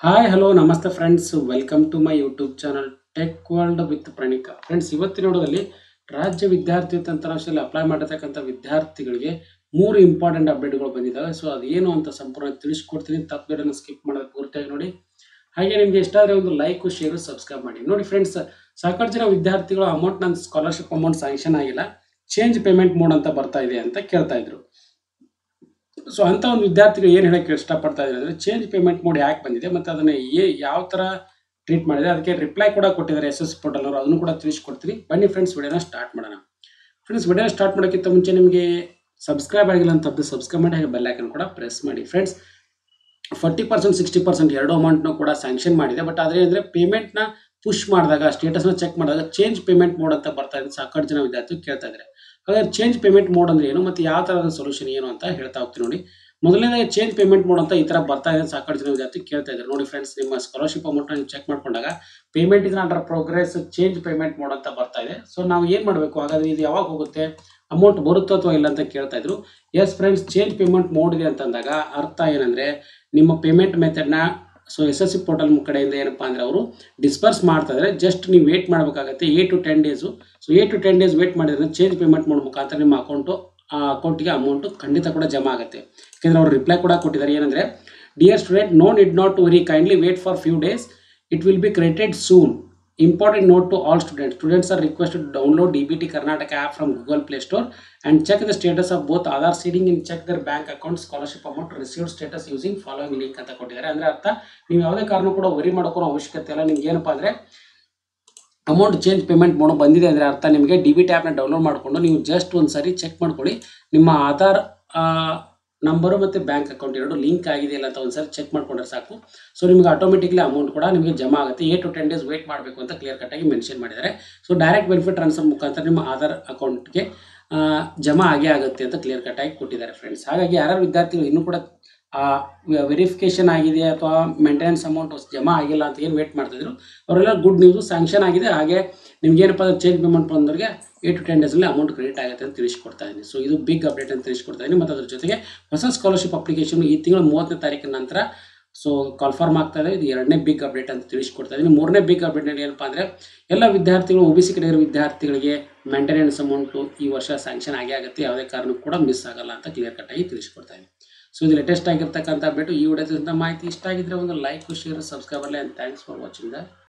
Hi hello ನಮಸ್ತೆ friends, welcome to my YouTube channel tech world with Praneeka. Friends, ಇವತ್ತಿನ ನೋಡೋದಲ್ಲಿ ರಾಜ್ಯ ವಿದ್ಯಾರ್ಥಿ ತಂತ್ರಾಂಶದಲ್ಲಿ ಅಪ್ಲೈ ಮಾಡಿರ್ತಕ್ಕಂಥ ವಿದ್ಯಾರ್ಥಿಗಳಿಗೆ 3 ಇಂಪಾರ್ಟೆಂಟ್ ಅಪ್ಡೇಟ್ಗಳು ಬಂದಿದ್ದಾವೆ. ಸೊ ಅದೇನು ಅಂತ ಸಂಪೂರ್ಣ ತಿಳಿಸ್ಕೊಡ್ತೀನಿ. ತಪ್ಪದೇನು ಸ್ಕಿಪ್ ಮಾಡೋದು ಪೂರ್ತಿಯಾಗಿ ನೋಡಿ. ಹಾಗೆ ನಿಮಗೆ ಇಷ್ಟ ಆದರೆ ಒಂದು ಲೈಕ್, ಶೇರ್, ಸಬ್ಸ್ಕ್ರೈಬ್ ಮಾಡಿ. ನೋಡಿ ಫ್ರೆಂಡ್ಸ್, ಸಾಕಷ್ಟು ಜನ ವಿದ್ಯಾರ್ಥಿಗಳು ಅಮೌಂಟ್, ನನ್ನ ಸ್ಕಾಲರ್ಶಿಪ್ ಅಮೌಂಟ್ ಸ್ಯಾಂಕ್ಷನ್ ಆಗಿಲ್ಲ, ಚೇಂಜ್ ಪೇಮೆಂಟ್ ಮೋಡ್ ಅಂತ ಬರ್ತಾ ಇದೆ ಅಂತ ಕೇಳ್ತಾ ಇದ್ರು. ಸೊ ಅಂತ ಒಂದು ವಿದ್ಯಾರ್ಥಿಗಳು ಏನು ಹೇಳಕ್ಕೆ ಇಷ್ಟಪಡ್ತಾ ಇದ್ದಾರೆ ಅಂದರೆ, ಚೇಂಜ್ ಪೇಮೆಂಟ್ ಮೋಡ್ ಯಾಕೆ ಬಂದಿದೆ ಮತ್ತು ಅದನ್ನು ಯಾವ ಥರ ಟ್ರೀಟ್ ಮಾಡಿದೆ, ಅದಕ್ಕೆ ರಿಪ್ಲೈ ಕೂಡ ಕೊಟ್ಟಿದ್ದಾರೆ SSP ಪೋರ್ಟಲ್ ಅವರು. ಅದನ್ನು ಕೂಡ ತಿಳಿಸ್ಕೊಡ್ತೀನಿ. ಬನ್ನಿ ಫ್ರೆಂಡ್ಸ್, ವಿಡಿಯೋನ ಸ್ಟಾರ್ಟ್ ಮಾಡೋಣ. ಫ್ರೆಂಡ್ಸ್, ವಿಡಿಯೋನ ಸ್ಟಾರ್ಟ್ ಮಾಡೋಕ್ಕಿಂತ ಮುಂಚೆ ನಿಮಗೆ ಸಬ್ಸ್ಕ್ರೈಬ್ ಆಗಿಲ್ಲ ಅಂತದ್ದು ಸಬ್ಸ್ಕ್ರೈಬ್ ಮಾಡಿ, ಹಾಗೆ ಬೆಲ್ ಐಕನ್ ಕೂಡ ಪ್ರೆಸ್ ಮಾಡಿ. ಫ್ರೆಂಡ್ಸ್, 40% 60% ಎರಡು ಅಮೌಂಟ್ನು ಕೂಡ ಸ್ಯಾಂಕ್ಷನ್ ಮಾಡಿದೆ. ಬಟ್ ಆದರೆ ಅಂದರೆ ಪೇಮೆಂಟ್ನ ಪುಷ್ ಮಾಡಿದಾಗ, ಸ್ಟೇಟಸ್ನ ಚೆಕ್ ಮಾಡಿದಾಗ ಚೇಂಜ್ ಪೇಮೆಂಟ್ ಮೋಡ್ ಅಂತ ಬರ್ತಾ ಇದೆ. ಸಾಕಷ್ಟು ಜನ ವಿದ್ಯಾರ್ಥಿಗಳು ಕೇಳ್ತಾ ಇದ್ದಾರೆ. ಹಾಗಾದ್ರೆ ಚೇಂಜ್ ಪೇಮೆಂಟ್ ಮೋಡ್ ಅಂದ್ರೆ ಏನು ಮತ್ತು ಯಾವ ಥರದ ಸೊಲ್ಯೂಷನ್ ಏನು ಅಂತ ಹೇಳ್ತಾ ಹೋಗ್ತೀನಿ. ನೋಡಿ, ಮೊದಲನೇದಾಗಿ ಚೇಂಜ್ ಪೇಮೆಂಟ್ ಮೋಡ್ ಅಂತ ಈ ಥರ ಬರ್ತಾ ಇದೆ. ಸಾಕಷ್ಟು ಜನ ವಿದ್ಯಾರ್ಥಿ ಕೇಳ್ತಾ ಇದ್ದಾರೆ. ನೋಡಿ ಫ್ರೆಂಡ್ಸ್, ನಿಮ್ಮ ಸ್ಕಾಲರ್ಶಿಪ್ ಅಮೌಂಟ್ನ ನೀವು ಚೆಕ್ ಮಾಡ್ಕೊಂಡಾಗ payment is under progress, change payment mode ಅಂತ ಬರ್ತಾ ಇದೆ. ಸೊ ನಾವು ಏನು ಮಾಡಬೇಕು, ಹಾಗಾದ್ರೆ ಇದು ಯಾವಾಗ ಹೋಗುತ್ತೆ, ಅಮೌಂಟ್ ಬರುತ್ತೋ ಅಥವಾ ಇಲ್ಲ ಅಂತ ಕೇಳ್ತಾ ಇದ್ರು. Yes friends, change payment mode ಇದೆ ಅಂತಂದಾಗ ಅರ್ಥ ಏನಂದರೆ, ನಿಮ್ಮ ಪೇಮೆಂಟ್ ಮೆಥಡ್ನ SSP ಪೋರ್ಟಲ್ ಕಡೆಯಿಂದ ಏನಪ್ಪಾ ಅಂದರೆ ಅವರು ಡಿಸ್ಪರ್ಸ್ ಮಾಡ್ತಾ ಇದ್ದಾರೆ. ಜಸ್ಟ್ ನೀವು ವೇಟ್ ಮಾಡಬೇಕಾಗತ್ತೆ 8 to 10 days. So 8 to 10 days wait ಮಾಡಿದ್ರೆ ಚೇಂಜ್ ಪೇಮೆಂಟ್ ಮೋಡ್ ಮುಖಾಂತರ ನಿಮ್ಮ ಅಕೌಂಟಿಗೆ ಅಮೌಂಟು ಖಂಡಿತ ಕೂಡ ಜಮಾ ಆಗುತ್ತೆ. ಯಾಕೆಂದರೆ ಅವರು ರಿಪ್ಲೈ ಕೂಡ ಕೊಟ್ಟಿದ್ದಾರೆ. ಏನಂದರೆ, dear student, no need not to very kindly wait for few days, it will be credited soon. Important note to all students. Students are requested to download DBT Karnataka app from Google Play Store and check the status of both Aadhaar seeding and check their bank account scholarship amount received status using following link ಅಂತ ಕೊಟ್ಟಿದ್ದಾರೆ. ಅಂದರೆ ಅರ್ಥ, ನೀವು ಯಾವುದೇ ಕಾರಣ ಕೂಡ worry ಮಾಡ್ಕೊಳ್ಳೋ ಅವಶ್ಯಕತೆ ಇಲ್ಲ. ನಿಮ್ಗೆ ಏನಪ್ಪ ಅಂದರೆ ಅಮೌಂಟ್ ಚೇಂಜ್ ಪೇಮೆಂಟ್ ಮೋಡ್ ಬಂದಿದೆ ಅಂದರೆ ಅರ್ಥ, ನಿಮಗೆ DBT ಆ್ಯಪ್ನ ಡೌನ್ಲೋಡ್ ಮಾಡಿಕೊಂಡು ನೀವು ಜಸ್ಟ್ ಒಂದು ಸಾರಿ ಚೆಕ್ ಮಾಡ್ಕೊಳ್ಳಿ. ನಿಮ್ಮ ಆಧಾರ್ ನಂಬರು ಮತ್ತು ಬ್ಯಾಂಕ್ ಅಕೌಂಟ್ ಎರಡು ಲಿಂಕ್ ಆಗಿದೆಯಲ್ಲ ಅಂತ ಒಂದ್ಸರಿ ಚೆಕ್ ಮಾಡ್ಕೊಂಡ್ರೆ ಸಾಕು. ಸೊ ನಿಮಗೆ ಆಟೋಮೆಟಿಕ್ಲಿ ಅಮೌಂಟ್ ಕೂಡ ನಿಮಗೆ ಜಮಾ ಆಗುತ್ತೆ. 8 to 10 ಡೇಸ್ ವೇಟ್ ಮಾಡಬೇಕು ಅಂತ ಕ್ಲಿಯರ್ ಕಟ್ಟಾಗಿ ಮೆನ್ಷನ್ ಮಾಡಿದ್ದಾರೆ. ಸೊ ಡೈರೆಕ್ಟ್ ಬೆನಿಫಿಟ್ ಟ್ರಾನ್ಸ್ಫರ್ ಮುಖಾಂತರ ನಿಮ್ಮ ಆಧಾರ್ ಅಕೌಂಟ್ಗೆ ಜಮಾ ಆಗೇ ಆಗುತ್ತೆ ಅಂತ ಕ್ಲಿಯರ್ ಕಟ್ಟಾಗಿ ಕೊಟ್ಟಿದ್ದಾರೆ ಫ್ರೆಂಡ್ಸ್. ಹಾಗಾಗಿ ಯಾರ್ಯಾರು ವಿದ್ಯಾರ್ಥಿಗಳು ಇನ್ನೂ ಕೂಡ ವೆರಿಫಿಕೇಷನ್ ಆಗಿದೆ ಅಥವಾ ಮೇಂಟೆನೆನ್ಸ್ ಅಮೌಂಟ್ ಜಮಾ ಆಗಿಲ್ಲ ಅಂತ ಏನು ವೇಟ್ ಮಾಡ್ತಿದ್ರು, ಅವರೆಲ್ಲ ಗುಡ್ ನ್ಯೂಸು, ಸ್ಯಾಂಕ್ಷನ್ ಆಗಿದೆ. ಹಾಗೆ ನಿಮ್ಗೆ ಏನಪ್ಪ ಚೇಂಜ್ ಪೇಮೆಂಟ್ ಬಂದವರಿಗೆ 8 to 10 ಡೇಸಲ್ಲಿ ಅಮೌಂಟ್ ಕ್ರೆಡಿಟ್ ಆಗುತ್ತೆ ಅಂತ ತಿಳಿಸ್ಕೊಡ್ತಾ ಇದ್ದೀನಿ. ಸೊ ಇದು ಬಿಗ್ ಅಪ್ಡೇಟ್ ಅಂತ ತಿಳಿಸ್ಕೊಡ್ತಾ ಇದ್ದೀನಿ. ಮತ್ತು ಅದ್ರ ಜೊತೆಗೆ ಹೊಸ ಸ್ಕಾಲರ್ಶಿಪ್ ಅಪ್ಲಿಕೇಶನ್ ಈ ತಿಂಗಳ 30ನೇ ತಾರೀಕಿನ ನಂತರ ಸೊ ಕನ್ಫರ್ಮ್ ಆಗ್ತಾ ಇದೆ. ಇದು 2ನೇ ಬಿಗ್ ಅಪ್ಡೇಟ್ ಅಂತ ತಿಳಿಸ್ಕೊಡ್ತಾ ಇದ್ದೀನಿ. 3ನೇ ಬಿಗ್ ಅಪ್ಡೇಟ್ ಏನಪ್ಪ ಅಂದರೆ, ಎಲ್ಲ ವಿದ್ಯಾರ್ಥಿಗಳು OBC ಕಡೆಯ ವಿದ್ಯಾರ್ಥಿಗಳಿಗೆ ಮೇಂಟೆನೆನ್ಸ್ ಅಮೌಂಟು ಈ ವರ್ಷ ಸ್ಯಾಂಕ್ಷನ್ ಆಗೇ ಆಗುತ್ತೆ. ಯಾವುದೇ ಕಾರಣಕ್ಕೂ ಕೂಡ ಮಿಸ್ ಆಗಲ್ಲ ಅಂತ ಕ್ಲಿಯರ್ ಕಟ್ಟಾಗಿ ತಿಳಿಸ್ಕೊಡ್ತಾ ಇದ್ದೀನಿ. ಸೊ ಇದು ಲೇಟೆಸ್ಟ್ ಆಗಿರ್ತಕ್ಕಂಥ ಅಪ್ಡೇಟು. ಈ ವಿಡಿಯೋದಿಂದ ಮಾಹಿತಿ ಇಷ್ಟ ಆಗಿದ್ರೆ ಒಂದು ಲೈಕ್, ಶೇರ್, ಸಬ್ಸ್ಕ್ರೈಬ್ ಆಗಲಿ. And thanks for watching the